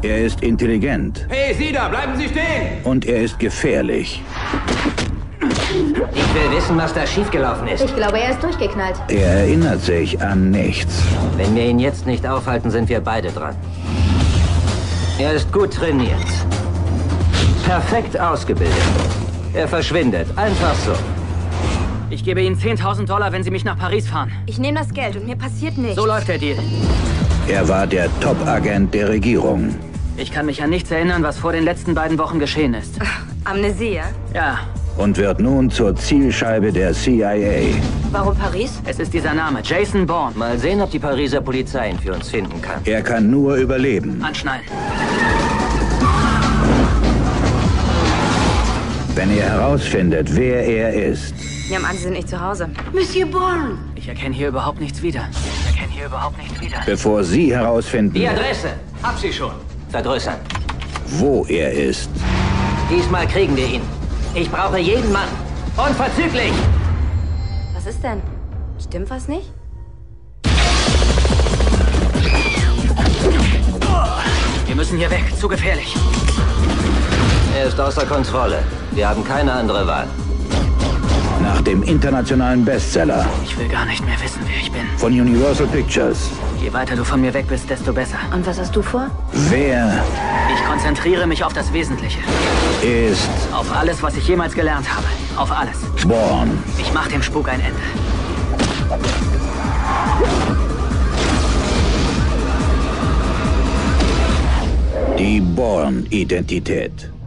Er ist intelligent. Hey, Sie da, bleiben Sie stehen! Und er ist gefährlich. Ich will wissen, was da schiefgelaufen ist. Ich glaube, er ist durchgeknallt. Er erinnert sich an nichts. Wenn wir ihn jetzt nicht aufhalten, sind wir beide dran. Er ist gut trainiert. Perfekt ausgebildet. Er verschwindet, einfach so. Ich gebe Ihnen 10.000 $, wenn Sie mich nach Paris fahren. Ich nehme das Geld und mir passiert nichts. So läuft der Deal. Er war der Top-Agent der Regierung. Ich kann mich an nichts erinnern, was vor den letzten beiden Wochen geschehen ist. Amnesie, ja? Ja, Und wird nun zur Zielscheibe der CIA. Warum Paris? es ist dieser Name, Jason Bourne. Mal sehen, ob die Pariser Polizei ihn für uns finden kann. Er kann nur überleben. Anschnallen. Wenn er herausfindet, wer er ist. Nehmen an, Sie sind nicht zu Hause. Monsieur Bourne! Ich erkenne hier überhaupt nichts wieder. Bevor Sie herausfinden, Die Adresse! Hab Sie schon. Vergrößern. wo er ist. Diesmal kriegen wir ihn. Ich brauche jeden Mann. Unverzüglich! Was ist denn? Stimmt was nicht? Wir müssen hier weg, zu gefährlich. Er ist außer Kontrolle. Wir haben keine andere Wahl. Nach dem internationalen Bestseller Ich will gar nicht mehr wissen, wer ich bin. von Universal Pictures. Je weiter du von mir weg bist, desto besser. Und was hast du vor? Wer Ich konzentriere mich auf das Wesentliche. ist Auf alles, was ich jemals gelernt habe. Auf alles. Bourne? Ich mache dem Spuk ein Ende. Die Bourne-Identität.